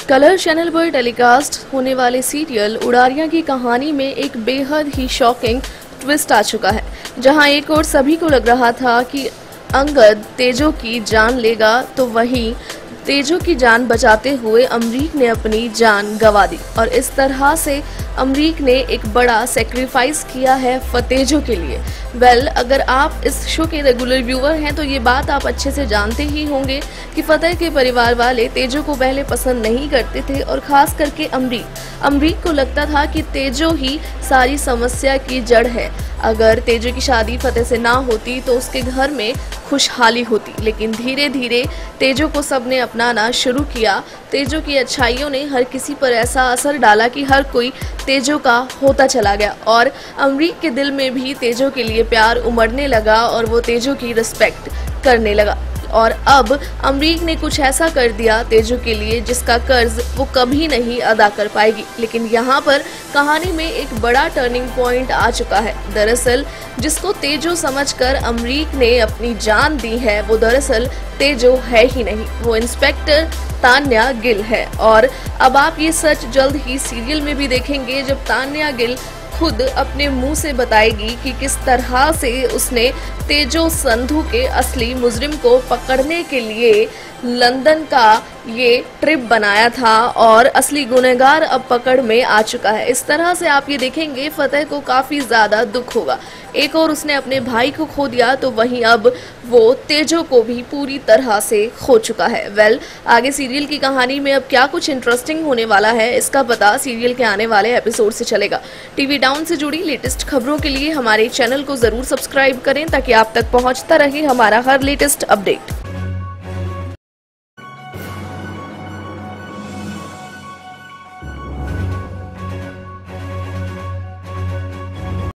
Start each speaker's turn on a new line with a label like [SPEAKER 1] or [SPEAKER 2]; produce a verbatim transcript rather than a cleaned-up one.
[SPEAKER 1] Colour channel पर telecast होने वाले सीरियल उड़ारियां की कहानी में एक बेहद ही शॉकिंग ट्विस्ट आ चुका है, जहां एक और सभी को लग रहा था कि अंगद तेजो की जान लेगा, तो वहीं तेजो की जान बचाते हुए अमरीक ने अपनी जान गंवा दी और इस तरह से अमरीक ने एक बड़ा सेक्रीफाइस किया है फतेजो के लिए। वेल well, अगर आप इस शो के रेगुलर व्यूअर हैं तो ये बात आप अच्छे से जानते ही होंगे कि फतेह के परिवार वाले तेजो को पहले पसंद नहीं करते थे और खास करके अमरीक अमरीक को लगता था कि तेजो ही सारी समस्या की जड़ है। अगर तेजो की शादी फतेह से ना होती तो उसके घर में खुशहाली होती, लेकिन धीरे धीरे तेजो को सबने अपनाना शुरू किया। तेजो की अच्छाइयों ने हर किसी पर ऐसा असर डाला कि हर कोई तेजो का होता चला गया और अमरीक के दिल में भी तेजो के लिए प्यार उमड़ने लगा और वो तेजो की रिस्पेक्ट करने लगा। और अब अमरीक ने कुछ ऐसा कर दिया तेजो के लिए जिसका कर्ज वो कभी नहीं अदा कर पाएगी। लेकिन यहाँ पर कहानी में एक बड़ा टर्निंग पॉइंट आ चुका है। दरअसल जिसको तेजो समझकर अमरीक ने अपनी जान दी है वो दरअसल तेजो है ही नहीं, वो इंस्पेक्टर तान्या गिल है। और अब आप ये सच जल्द ही सीरियल में भी देखेंगे, जब तान्या गिल खुद अपने मुंह से बताएगी कि किस तरह से उसने तेजो संधू के असली मुजरिम को पकड़ने के लिए लंदन का ये ट्रिप बनाया था और असली गुनहगार अब पकड़ में आ चुका है। इस तरह से आप ये देखेंगे फतेह को काफी ज्यादा दुख होगा। एक और उसने अपने भाई को खो दिया तो वहीं अब वो तेजो को भी पूरी तरह से खो चुका है। वेल well, आगे सीरियल की कहानी में अब क्या कुछ इंटरेस्टिंग होने वाला है इसका पता सीरियल के आने वाले एपिसोड से चलेगा। टीवी टाउन से जुड़ी लेटेस्ट खबरों के लिए हमारे चैनल को जरूर सब्सक्राइब करें ताकि आप तक पहुंचता रहे हमारा हर लेटेस्ट अपडेट।